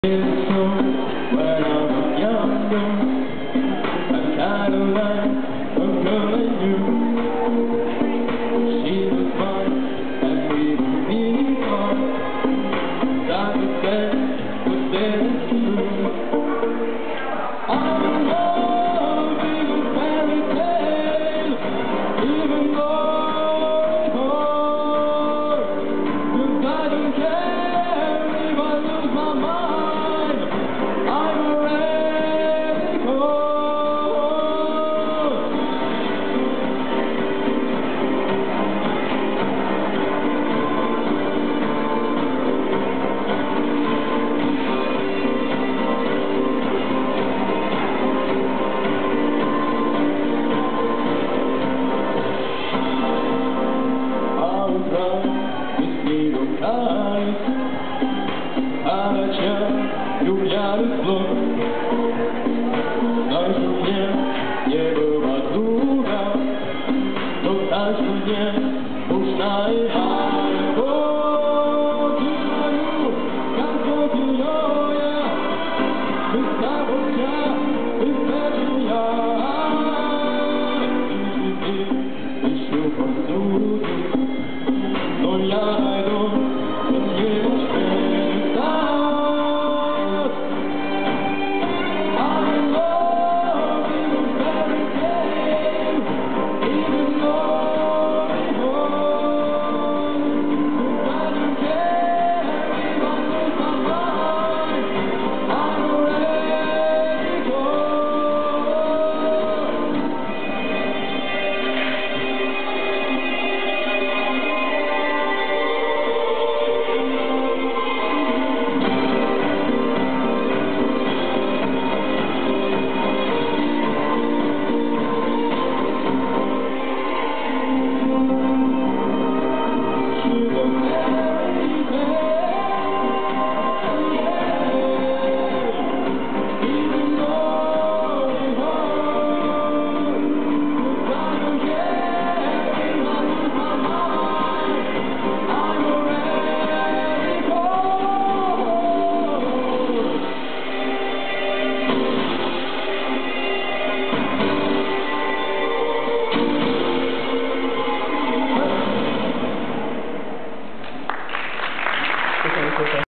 When I was younger, I kind of liked a girl like you. She was fun, and we were really fun. I could say, but then it's true. I'm in love with a fairy tale, even though it hurts. 'Cause I don't care if I lose my mind. Lubiary zlot, znajdź mnie, nie była długa, to znajdź mnie, puszczaj albo dzieju, każdą dziejoja, wystawo cię, wystawił ja. Ty, wyszło po studiu, no ja najdą, to nie masz She was